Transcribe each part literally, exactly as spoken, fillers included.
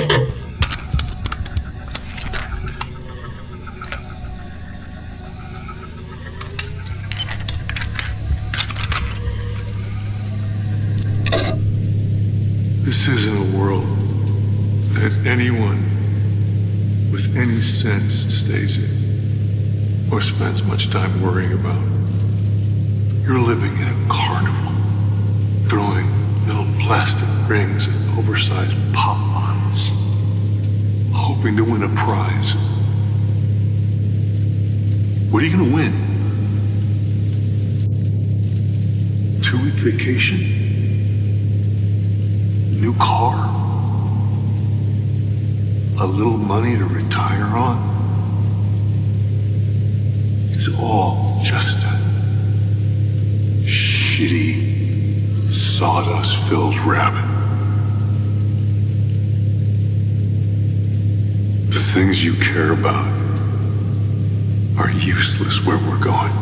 This isn't a world that anyone with any sense stays in or spends much time worrying about. You're living in a carnival, throwing little plastic rings at oversized pop bottles, hoping to win a prize. What are you gonna win? Two-week vacation? New car? A little money to retire on? It's all just a shitty, sawdust-filled rabbit. The things you care about are useless where we're going.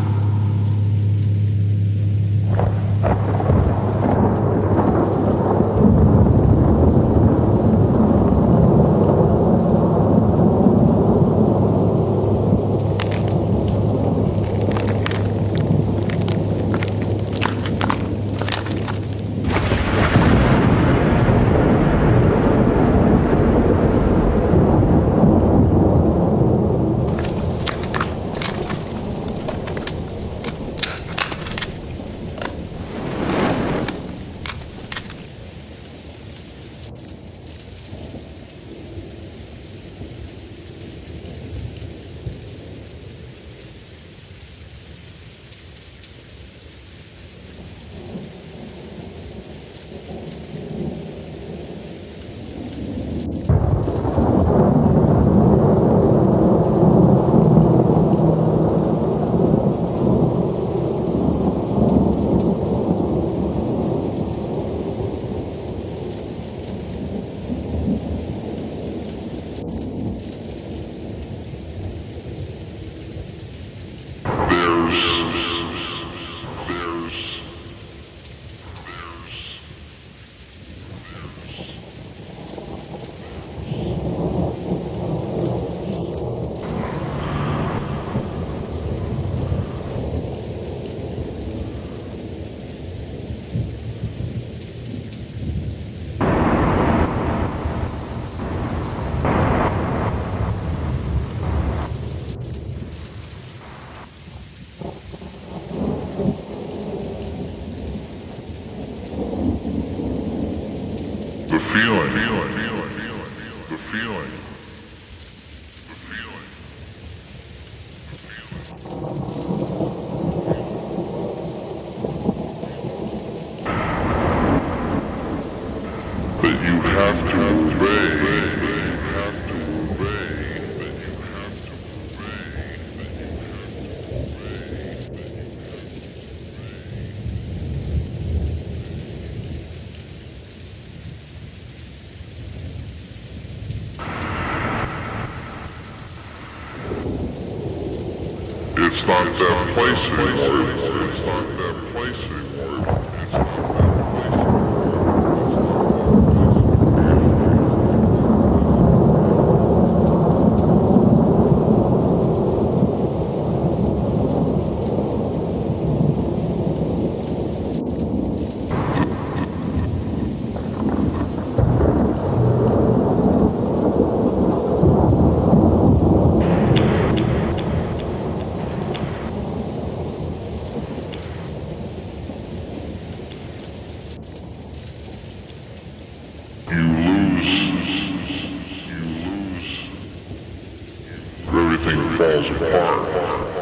The feeling, the feeling, the feeling, the feeling, that you have to obey, that you have to obey, that you have to obey, that you have to obey. It's not that place anymore. It's not that place anymore. It's not that place anymore. You lose, you lose, everything falls apart.